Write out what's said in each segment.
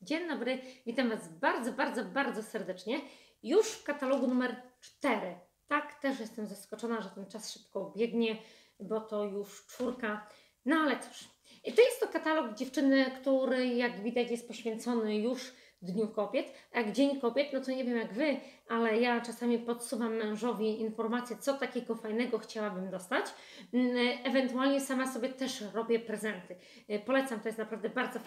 Dzień dobry, witam Was bardzo serdecznie. Już w katalogu numer 4. Tak, też jestem zaskoczona, że ten czas szybko biegnie, bo to już 4. No ale cóż. I to jest to katalog dziewczyny, który jak widać jest poświęcony już Dniu Kobiet. A jak Dzień Kobiet, no to nie wiem jak Wy, ale ja czasami podsuwam mężowi informacje, co takiego fajnego chciałabym dostać. Ewentualnie sama sobie też robię prezenty. Polecam, to jest naprawdę bardzo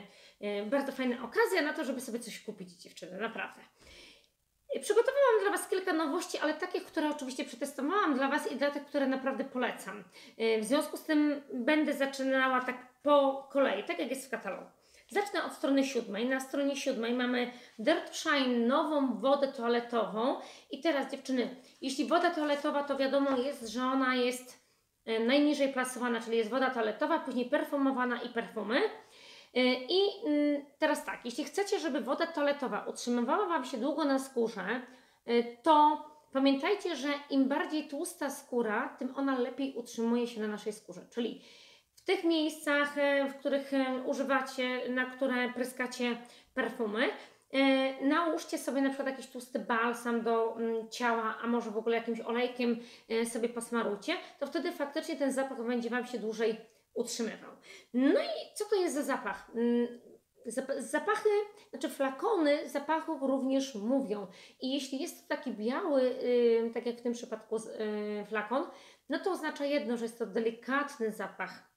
fajna okazja na to, żeby sobie coś kupić dziewczyny, naprawdę. Przygotowałam dla Was kilka nowości, ale takich, które oczywiście przetestowałam dla Was i dla tych, które naprawdę polecam. W związku z tym będę zaczynała tak po kolei, tak jak jest w katalogu. Zacznę od strony 7. Na stronie 7 mamy Dirt Shine, nową wodę toaletową. I teraz dziewczyny, jeśli woda toaletowa, to wiadomo jest, że ona jest najniżej plasowana, czyli jest woda toaletowa, później perfumowana i perfumy. I teraz tak, jeśli chcecie, żeby woda toaletowa utrzymywała Wam się długo na skórze, to pamiętajcie, że im bardziej tłusta skóra, tym ona lepiej utrzymuje się na naszej skórze. Czyli w tych miejscach, w których używacie, na które pryskacie perfumy, nałóżcie sobie na przykład jakiś tłusty balsam do ciała, a może w ogóle jakimś olejkiem sobie posmarujcie, to wtedy faktycznie ten zapach będzie Wam się dłużej utrzymywał. No i co to jest za zapach? Zapachy, znaczy flakony zapachów również mówią. I jeśli jest to taki biały, tak jak w tym przypadku flakon, no to oznacza jedno, że jest to delikatny zapach.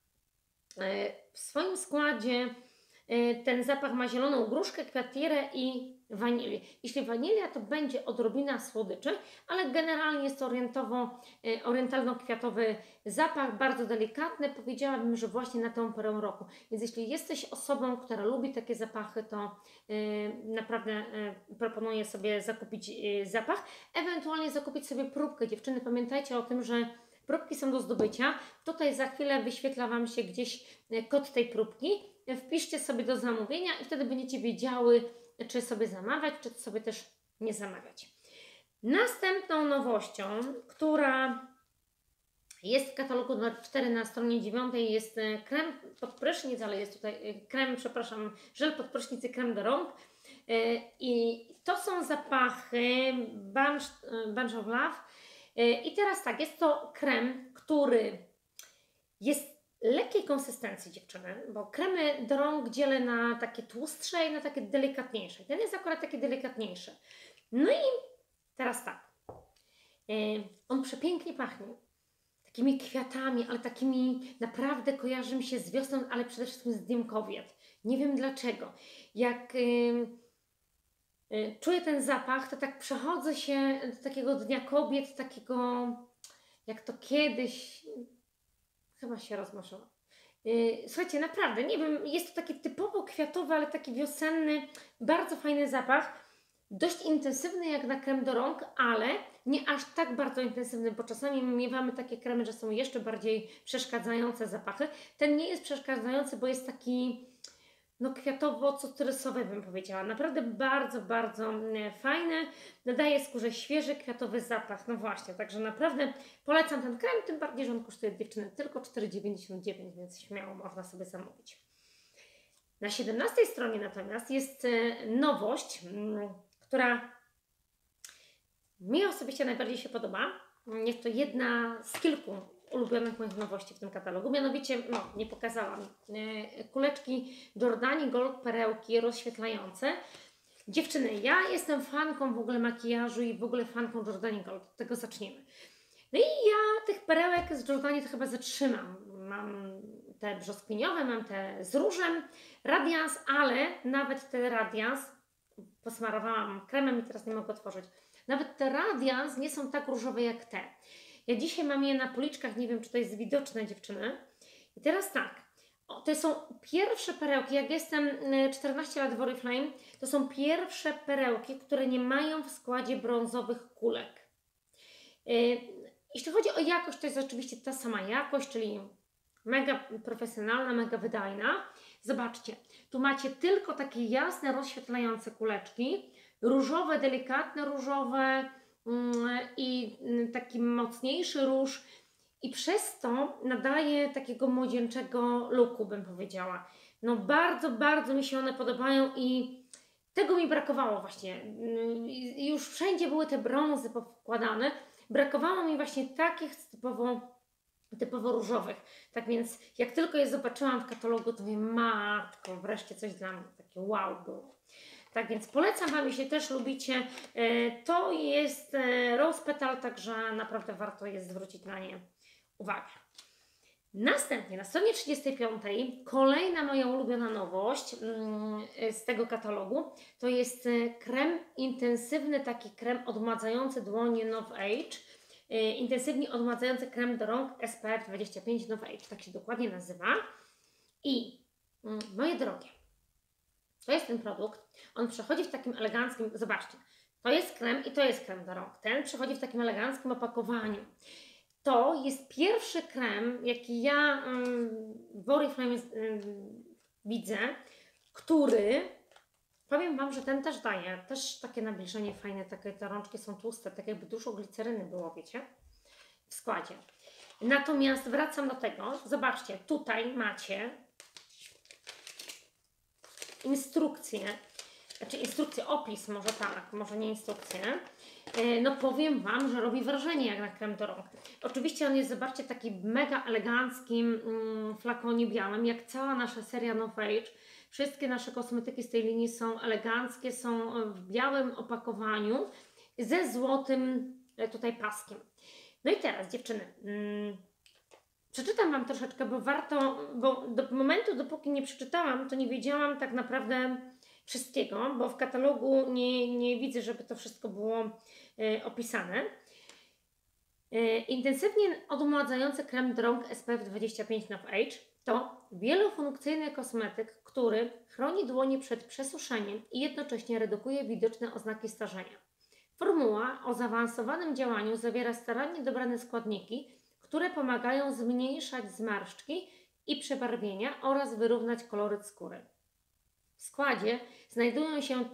W swoim składzie ten zapach ma zieloną gruszkę, kwiatierę i wanilię. Jeśli wanilia, to będzie odrobina słodyczy, ale generalnie jest to orientalno-kwiatowy zapach, bardzo delikatny. Powiedziałabym, że właśnie na tą porę roku. Więc jeśli jesteś osobą, która lubi takie zapachy, to naprawdę proponuję sobie zakupić zapach. Ewentualnie zakupić sobie próbkę. Dziewczyny, pamiętajcie o tym, że próbki są do zdobycia. Tutaj za chwilę wyświetla Wam się gdzieś kod tej próbki. Wpiszcie sobie do zamówienia i wtedy będziecie wiedziały, czy sobie zamawiać, czy sobie też nie zamawiać. Następną nowością, która jest w katalogu numer 4 na stronie 9, jest krem pod prysznic, ale jest tutaj żel pod prysznic i krem do rąk. I to są zapachy Bunch of Love. I teraz tak, jest to krem, który jest lekkiej konsystencji, dziewczyny, bo kremy do rąk dzielę na takie tłustsze i na takie delikatniejsze. Ten jest akurat taki delikatniejszy. No i teraz tak, on przepięknie pachnie. Takimi kwiatami, ale takimi naprawdę kojarzy mi się z wiosną, ale przede wszystkim z Dniem Kobiet. Nie wiem dlaczego. Jak czuję ten zapach, to tak przechodzę się do takiego Dnia Kobiet, takiego jak to kiedyś. Chyba się rozmarzyła. Słuchajcie, naprawdę, nie wiem, jest to taki typowo kwiatowy, ale taki wiosenny, bardzo fajny zapach. Dość intensywny jak na krem do rąk, ale nie aż tak bardzo intensywny, bo czasami miewamy takie kremy, że są jeszcze bardziej przeszkadzające zapachy. Ten nie jest przeszkadzający, bo jest taki kwiatowo-cytrysowy, bym powiedziała. Naprawdę bardzo fajny. Nadaje skórze świeży, kwiatowy zapach. No właśnie, także naprawdę polecam ten krem, tym bardziej, że on kosztuje dziewczyny tylko 4,99, więc śmiało można sobie zamówić. Na 17 stronie natomiast jest nowość, która mi osobiście najbardziej się podoba. Jest to jedna z kilku ulubionych moich nowości w tym katalogu. Mianowicie, nie pokazałam, kuleczki Jordani Gold, perełki rozświetlające. Dziewczyny, ja jestem fanką w ogóle makijażu i w ogóle fanką Jordani Gold. Od tego zaczniemy. No i ja tych perełek z Jordani to chyba zatrzymam. Mam te brzoskwiniowe, mam te z różem, Radiance, ale nawet te Radiance posmarowałam kremem i teraz nie mogę otworzyć. Nawet te Radiance nie są tak różowe jak te. Ja dzisiaj mam je na policzkach, nie wiem, czy to jest widoczne, dziewczyny. I teraz tak, to są pierwsze perełki, jak jestem 14 lat w Oriflame, to są pierwsze perełki, które nie mają w składzie brązowych kulek. Jeśli chodzi o jakość, to jest oczywiście ta sama jakość, czyli mega profesjonalna, mega wydajna. Zobaczcie, tu macie tylko takie jasne, rozświetlające kuleczki, różowe, delikatne różowe i taki mocniejszy róż i przez to nadaje takiego młodzieńczego looku, bym powiedziała. No bardzo, bardzo mi się one podobają i tego mi brakowało właśnie. Już wszędzie były te brązy powkładane. Brakowało mi właśnie takich typowo różowych. Tak więc jak tylko je zobaczyłam w katalogu, to mówię, matko, wreszcie coś dla mnie. Takie wow było. Tak więc polecam Wam, jeśli też lubicie. To jest Rose Petal, także naprawdę warto jest zwrócić na nie uwagę. Następnie na stronie 35 kolejna moja ulubiona nowość z tego katalogu to jest krem intensywny, taki krem odmładzający dłonie Nove Age. Intensywnie odmładzający krem do rąk SPF 25 Nove Age, tak się dokładnie nazywa. I moje drogie, to jest ten produkt. On przechodzi w takim eleganckim, zobaczcie, to jest krem i to jest krem do rąk. Ten przechodzi w takim eleganckim opakowaniu. To jest pierwszy krem, jaki ja w Oriflame widzę, który, powiem Wam, że ten też daje, też takie nabliżenie fajne, takie te rączki są tłuste, tak jakby dużo gliceryny było, wiecie, w składzie. Natomiast wracam do tego, zobaczcie, tutaj macie instrukcję, opis, może tak, może nie instrukcję. No powiem Wam, że robi wrażenie jak na krem do rąk. Oczywiście on jest, zobaczcie, taki mega eleganckim flakonie białym, jak cała nasza seria Nove Age. Wszystkie nasze kosmetyki z tej linii są eleganckie, są w białym opakowaniu ze złotym tutaj paskiem. No i teraz dziewczyny, przeczytam Wam troszeczkę, bo warto, bo do momentu, dopóki nie przeczytałam, to nie wiedziałam tak naprawdę wszystkiego, bo w katalogu nie widzę, żeby to wszystko było opisane. Intensywnie odmładzający krem do rąk SPF 25 Nove Age to wielofunkcyjny kosmetyk, który chroni dłonie przed przesuszeniem i jednocześnie redukuje widoczne oznaki starzenia. Formuła o zaawansowanym działaniu zawiera starannie dobrane składniki, które pomagają zmniejszać zmarszczki i przebarwienia oraz wyrównać koloryt skóry. W składzie znajdują się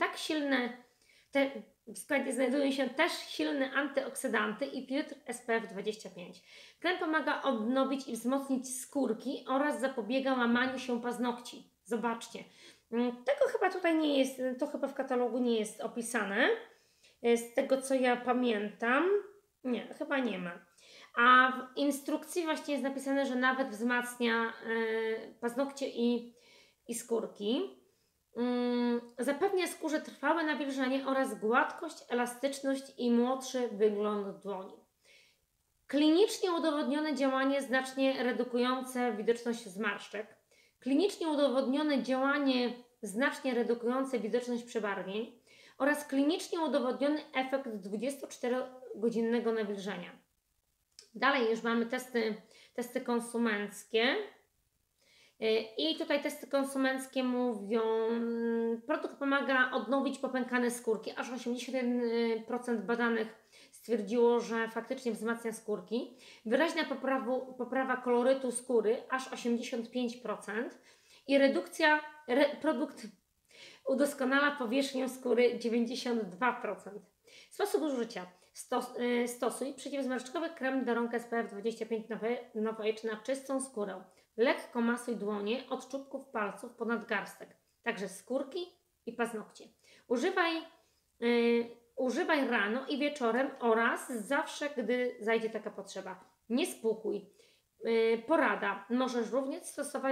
też silne antyoksydanty i filtr SPF 25. Krem pomaga odnowić i wzmocnić skórki oraz zapobiega łamaniu się paznokci. Zobaczcie, tego chyba tutaj nie jest, to chyba w katalogu nie jest opisane. Z tego co ja pamiętam, nie, chyba nie ma. A w instrukcji właśnie jest napisane, że nawet wzmacnia paznokcie i skórki. Zapewnia skórze trwałe nawilżenie oraz gładkość, elastyczność i młodszy wygląd dłoni. Klinicznie udowodnione działanie znacznie redukujące widoczność zmarszczek. Klinicznie udowodnione działanie znacznie redukujące widoczność przebarwień oraz klinicznie udowodniony efekt 24-godzinnego nawilżenia. Dalej już mamy testy konsumenckie. I tutaj testy konsumenckie mówią, produkt pomaga odnowić popękane skórki. Aż 81% badanych stwierdziło, że faktycznie wzmacnia skórki. Wyraźna poprawa kolorytu skóry, aż 85%. I produkt udoskonala powierzchnię skóry 92%. Sposób użycia. Stosuj przeciwzmarszczkowy krem do rąk SPF 25 Nove Age na czystą skórę. Lekko masuj dłonie od czubków palców po nadgarstek, także skórki i paznokcie. Używaj rano i wieczorem oraz zawsze, gdy zajdzie taka potrzeba. Nie spłukuj. Porada. Możesz również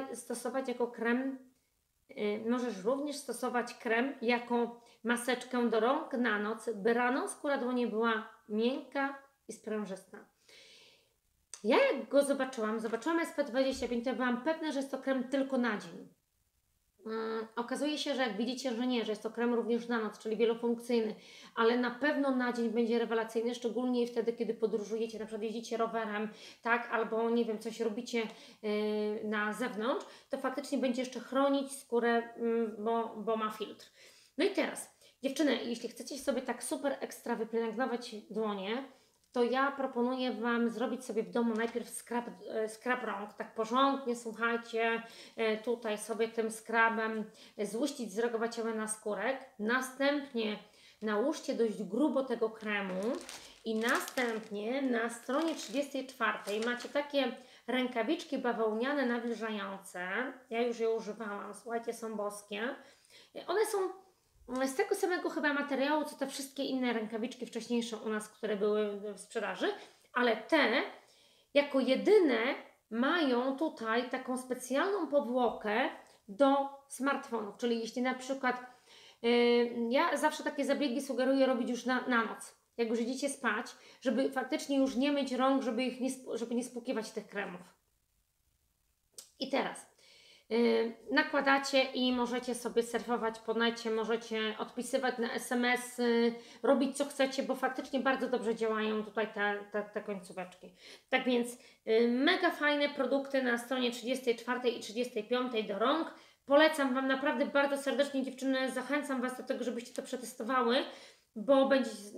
stosować krem jako maseczkę do rąk na noc, by rano skóra dłoni była miękka i sprężysta. Ja jak go zobaczyłam SP25, to byłam pewna, że jest to krem tylko na dzień. Okazuje się, że jak widzicie, że nie, że jest to krem również na noc, czyli wielofunkcyjny, ale na pewno na dzień będzie rewelacyjny, szczególnie wtedy, kiedy podróżujecie, na przykład jeździcie rowerem, tak, albo nie wiem, coś robicie na zewnątrz, to faktycznie będzie jeszcze chronić skórę, bo ma filtr. No i teraz, dziewczyny, jeśli chcecie sobie tak super ekstra wypielęgnować dłonie, to ja proponuję Wam zrobić sobie w domu najpierw skrab rąk, tak porządnie, słuchajcie, tutaj sobie tym skrabem złuścić, zrogować ją na skórek, następnie nałóżcie dość grubo tego kremu i następnie na stronie 34 macie takie rękawiczki bawełniane nawilżające. Ja już je używałam, słuchajcie, są boskie. One są z tego samego chyba materiału, co te wszystkie inne rękawiczki wcześniejsze u nas, które były w sprzedaży, ale te jako jedyne mają tutaj taką specjalną powłokę do smartfonów, czyli jeśli na przykład ja zawsze takie zabiegi sugeruję robić już na noc, jak już idziecie spać, żeby faktycznie już nie myć rąk, żeby nie spłukiwać tych kremów. I teraz nakładacie i możecie sobie surfować po necie, możecie odpisywać na SMS, robić co chcecie, bo faktycznie bardzo dobrze działają tutaj te końcóweczki. Tak więc mega fajne produkty na stronie 34 i 35 do rąk. Polecam Wam naprawdę bardzo serdecznie, dziewczyny, zachęcam Was do tego, żebyście to przetestowały, bo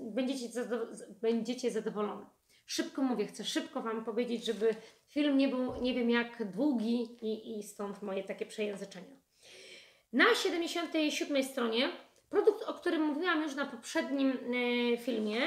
będziecie zadowolone. Szybko mówię, chcę szybko Wam powiedzieć, żeby film nie był nie wiem jak długi i stąd moje takie przejęzyczenia. Na 77 stronie produkt, o którym mówiłam już na poprzednim filmie,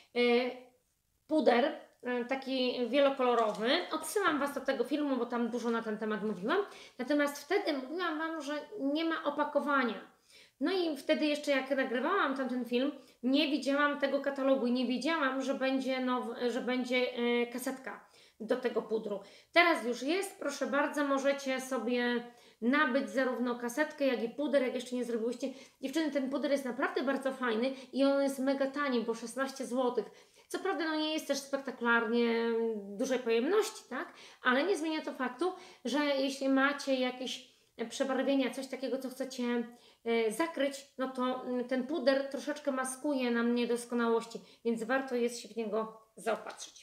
puder, taki wielokolorowy. Odsyłam Was do tego filmu, bo tam dużo na ten temat mówiłam. Natomiast wtedy mówiłam Wam, że nie ma opakowania. No i wtedy jeszcze jak nagrywałam tamten film, nie widziałam tego katalogu i nie wiedziałam, że będzie kasetka do tego pudru. Teraz już jest, proszę bardzo, możecie sobie nabyć zarówno kasetkę, jak i puder, jak jeszcze nie zrobiłyście. Dziewczyny, ten puder jest naprawdę bardzo fajny i on jest mega tani, bo 16 zł. Co prawda no nie jest też spektakularnie dużej pojemności, tak? Ale nie zmienia to faktu, że jeśli macie jakieś przebarwienia, coś takiego, co chcecie zakryć, no to ten puder troszeczkę maskuje nam niedoskonałości, więc warto jest się w niego zaopatrzyć.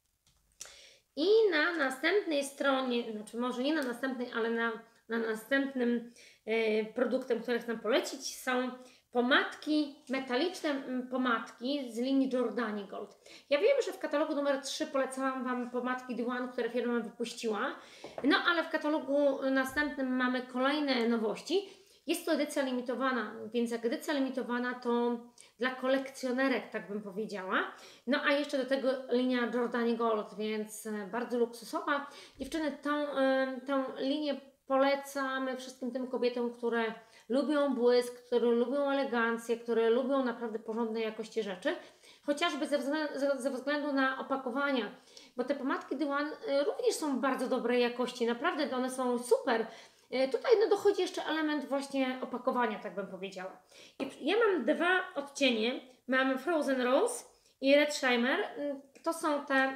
I na następnej stronie, znaczy może nie na następnej, ale na następnym produktem, który chcę polecić, są pomadki, metaliczne pomadki z linii Jordani Gold. Ja wiem, że w katalogu numer 3 polecałam Wam pomadki Diwan, które firma wypuściła, no ale w katalogu następnym mamy kolejne nowości. Jest to edycja limitowana, więc jak edycja limitowana to dla kolekcjonerek, tak bym powiedziała. No a jeszcze do tego linia Jordani Gold, więc bardzo luksusowa. Dziewczyny, tą linię polecamy wszystkim tym kobietom, które lubią błysk, które lubią elegancję, które lubią naprawdę porządnej jakości rzeczy. Chociażby ze względu na opakowania, bo te pomadki Diwan również są bardzo dobrej jakości, naprawdę one są super. Tutaj no, dochodzi jeszcze element właśnie opakowania, tak bym powiedziała. Ja mam dwa odcienie. Mam Frozen Rose i Red Shimmer. To są te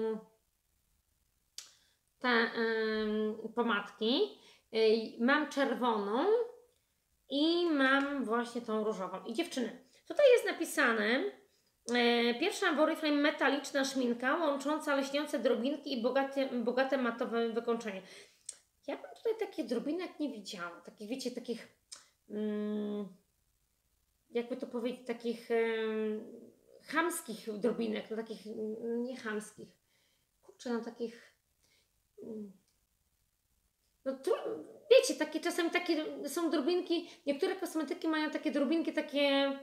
pomadki. Mam czerwoną i mam właśnie tą różową. I dziewczyny, tutaj jest napisane pierwsza Oriflame metaliczna szminka łącząca lśniące drobinki i bogate matowe wykończenie. Ja bym tutaj takich drobinek nie widziała. Takich, wiecie, takich jakby to powiedzieć, takich chamskich drobinek, no takich nie chamskich. Kurczę, no takich no wiecie, takie czasami takie są drobinki, niektóre kosmetyki mają takie drobinki, takie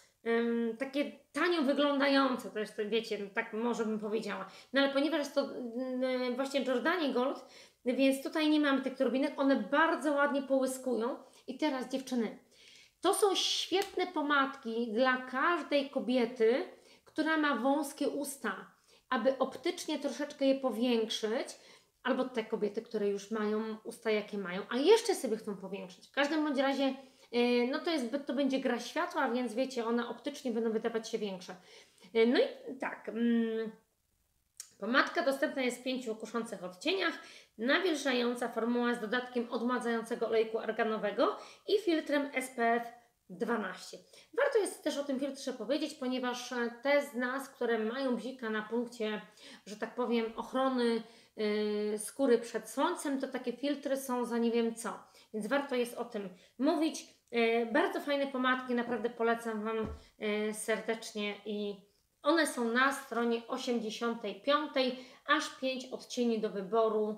tanio wyglądające, to jest, wiecie, no tak może bym powiedziała. No ale ponieważ jest to właśnie Jordani Gold, więc tutaj nie mamy tych drobinek, one bardzo ładnie połyskują. I teraz dziewczyny, to są świetne pomadki dla każdej kobiety, która ma wąskie usta, aby optycznie troszeczkę je powiększyć, albo te kobiety, które już mają usta jakie mają, a jeszcze sobie chcą powiększyć. W każdym bądź razie no to będzie gra światła, więc wiecie, one optycznie będą wydawać się większe. No i tak, pomadka dostępna jest w 5 kuszących odcieniach, nawilżająca formuła z dodatkiem odmładzającego olejku arganowego i filtrem SPF 12. Warto jest też o tym filtrze powiedzieć, ponieważ te z nas, które mają bzika na punkcie, że tak powiem, ochrony skóry przed słońcem, to takie filtry są za nie wiem co. Więc warto jest o tym mówić. Bardzo fajne pomadki, naprawdę polecam Wam serdecznie i one są na stronie 85, aż 5 odcieni do wyboru.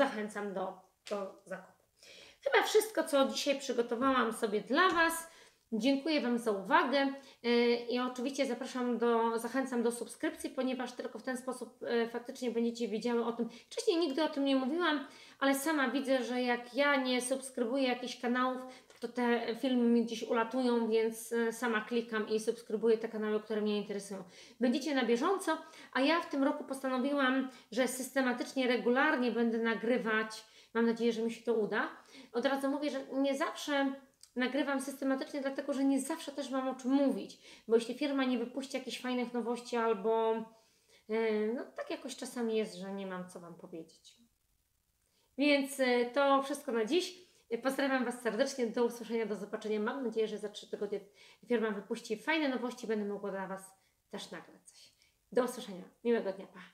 Zachęcam do zakupu. Chyba wszystko, co dzisiaj przygotowałam sobie dla Was. Dziękuję Wam za uwagę i oczywiście zachęcam do subskrypcji, ponieważ tylko w ten sposób faktycznie będziecie wiedziały o tym. Wcześniej nigdy o tym nie mówiłam, ale sama widzę, że jak ja nie subskrybuję jakichś kanałów, to te filmy mi gdzieś ulatują, więc sama klikam i subskrybuję te kanały, które mnie interesują. Będziecie na bieżąco, a ja w tym roku postanowiłam, że systematycznie, regularnie będę nagrywać. Mam nadzieję, że mi się to uda. Od razu mówię, że nie zawsze nagrywam systematycznie, dlatego że nie zawsze też mam o czym mówić, bo jeśli firma nie wypuści jakichś fajnych nowości albo no tak jakoś czasami jest, że nie mam co Wam powiedzieć. Więc to wszystko na dziś. Pozdrawiam Was serdecznie, do usłyszenia, do zobaczenia. Mam nadzieję, że za 3 tygodnie firma wypuści fajne nowości, będę mogła dla Was też nagrać coś. Do usłyszenia, miłego dnia, pa!